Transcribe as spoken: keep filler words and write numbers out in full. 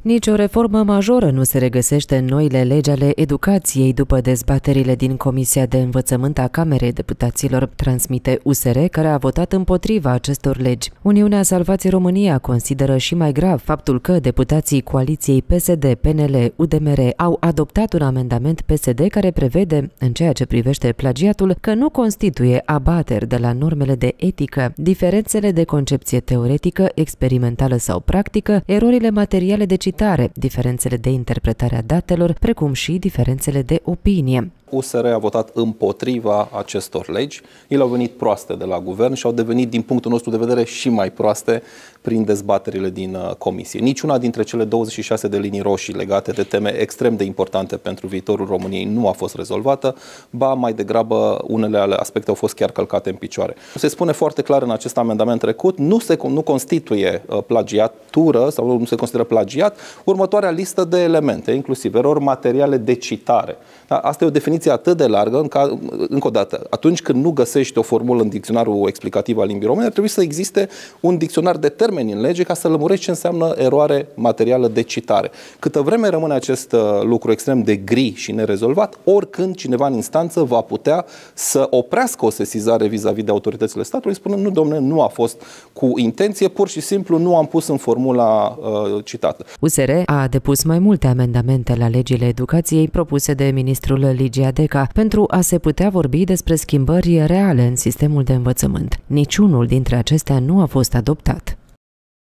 Nici o reformă majoră nu se regăsește în noile legi ale educației după dezbaterile din Comisia de Învățământ a Camerei Deputaților, transmite U S R, care a votat împotriva acestor legi. Uniunea Salvați România consideră și mai grav faptul că deputații coaliției P S D, P N L, U D M R au adoptat un amendament P S D care prevede, în ceea ce privește plagiatul, că nu constituie abateri de la normele de etică, diferențele de concepție teoretică, experimentală sau practică, erorile materiale de citare, diferențele de interpretare a datelor, precum și diferențele de opinie. U S R a votat împotriva acestor legi. Ele au venit proaste de la guvern și au devenit, din punctul nostru de vedere, și mai proaste prin dezbaterile din comisie. Niciuna dintre cele douăzeci și șase de linii roșii legate de teme extrem de importante pentru viitorul României nu a fost rezolvată, ba mai degrabă unele aspecte au fost chiar călcate în picioare. Se spune foarte clar în acest amendament trecut, nu se nu constituie plagiatură sau nu se consideră plagiat următoarea listă de elemente, inclusiv erori materiale de citare. Da? Asta e o definiție atât de largă, în ca, încă o dată, atunci când nu găsești o formulă în dicționarul explicativ al limbii române, ar trebui să existe un dicționar de termeni în lege ca să lămurești ce înseamnă eroare materială de citare. Câtă vreme rămâne acest lucru extrem de gri și nerezolvat, oricând cineva în instanță va putea să oprească o sesizare vis-a-vis de autoritățile statului, spunând, nu, domnule, nu a fost cu intenție, pur și simplu nu am pus în formula uh, citată. U S R a depus mai multe amendamente la legile educației propuse de ministrul Ligia Deca pentru a se putea vorbi despre schimbări reale în sistemul de învățământ. Niciunul dintre acestea nu a fost adoptat.